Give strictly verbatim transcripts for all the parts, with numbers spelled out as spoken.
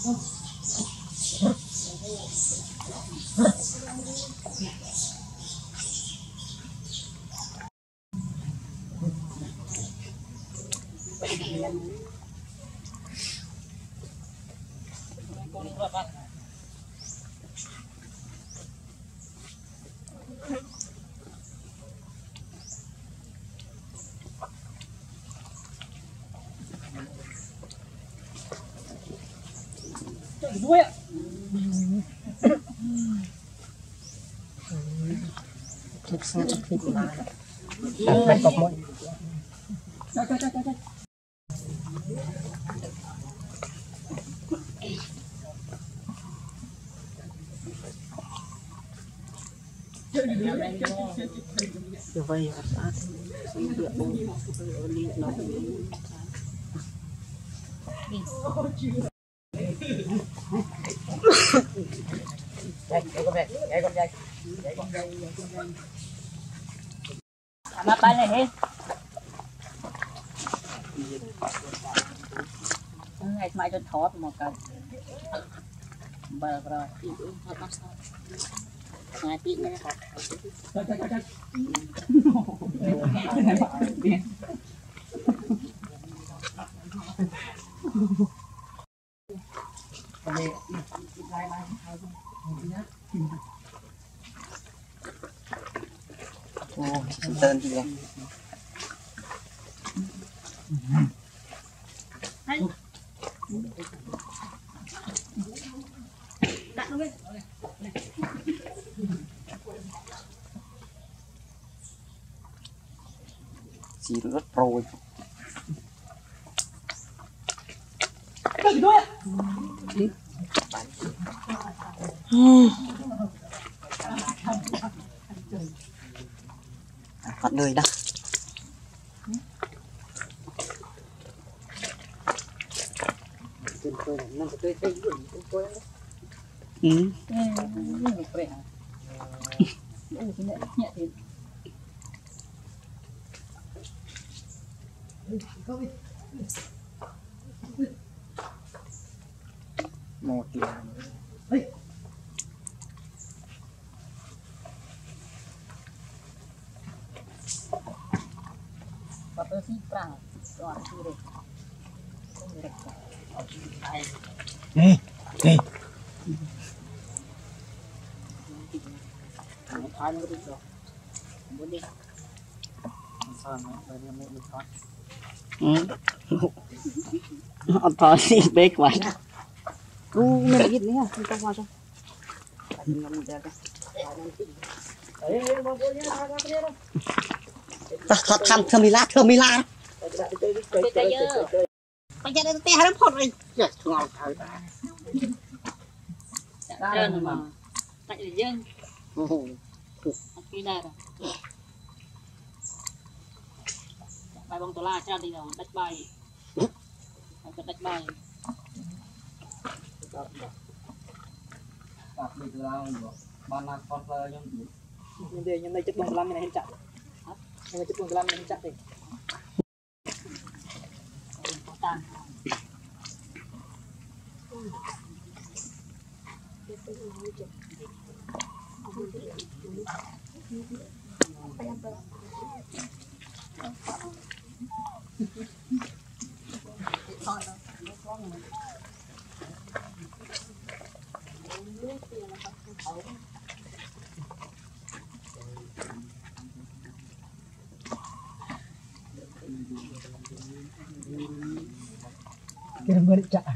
đuôi ạ. Thực sự thực thịt là đặt cọc mỗi Trời trời trời trời. như vậy là sát địa bông đi nó Đây, đây con đây, đây con đây. Đây con đây, đây con đây. Mà bay này đi. Ngày mai cho thoát một cái. Bờ rồi. Ngày tí nữa. Trời trời trời trời. ô tên gì vậy Đặt luôn đi. chỉ rất rồi Cái gì đuôi ạ? bắt đời đó ừ một là Patut sih perang, soal kiri. Ê, ê. Ai nó đi rồi? Muốn đi? Sao nó bây giờ muốn đi thoát? Ừ. Ông thoát đi bế quá. Cứ mình biết nữa, không có hoa sao? Anh ngâm ra cái. Thoát thăm thơm lá thơm lá. Bây giờ tè nó phột rồi. Trời ngon thật. Trơn mà. Tại vì dương. Khi đây rồi. Bài bóng tổ la trơn đi rồi, đất bay. Đất bay. Các bị từ lao rồi. Ban nát con phơ nhưng Nhưng đây nhưng đây chất bông lam này hết chặt. Nhưng mà chất bông lam này hết chặt đi. Tan. cái nó mới chạy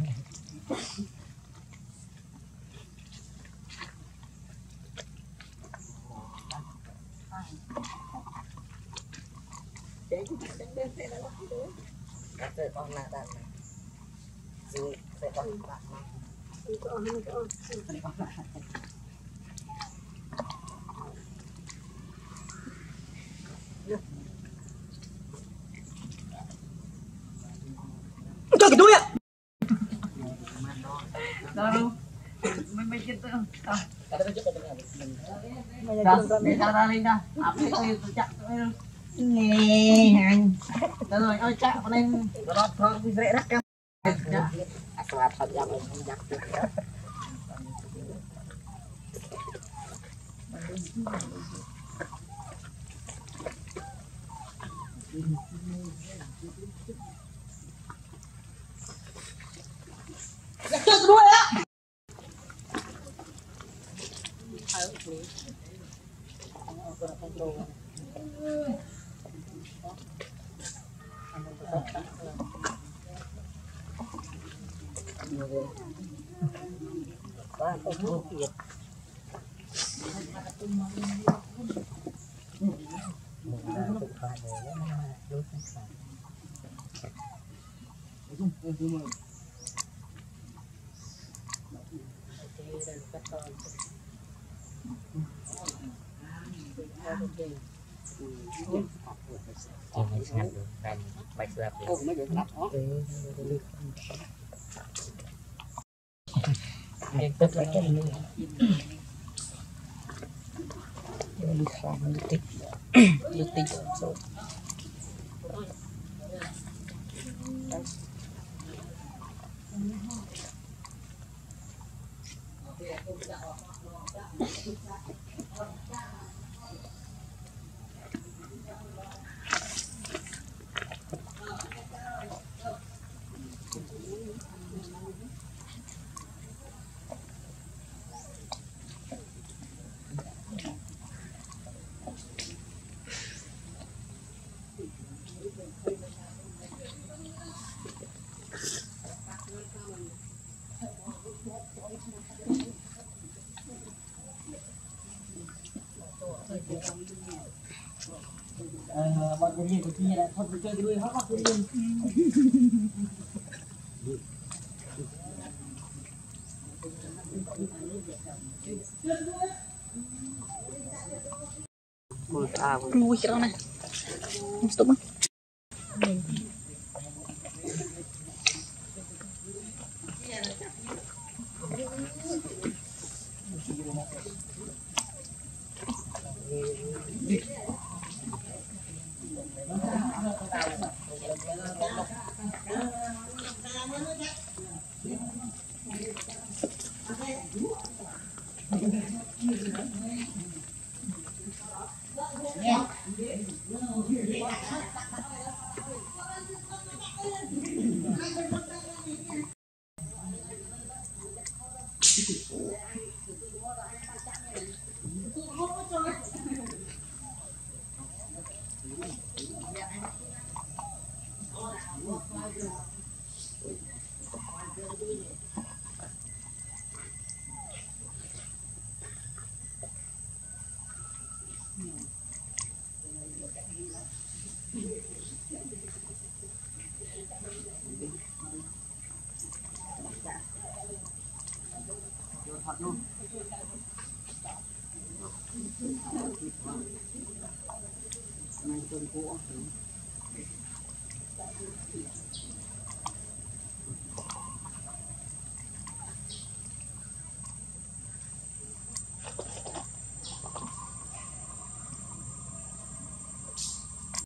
sẽ con là đàn này rồi sẽ con đàn cho cái đuôi ạ Đâu mấy mấy chết không? Bây giờ đi ra ra lên ra. Áp cái tôi chặt nghe hành. Được rồi, ơi chạm vào đây. nó thôi dễ đắt cam là thật ra mình không dắt được Giặc chơi đuôi á. quá có thuốc việt Cho mình sẵn được làm bạch sạp được. Cùng mới được lắp đó. Em tất cả cái này đi xong đi tích đi tích rồi Bọn cái gì của chị là thật chơi đuôi hết bắt luôn. mùi à Mùi cái đó này. Stop á. thật luôn này tuần cũ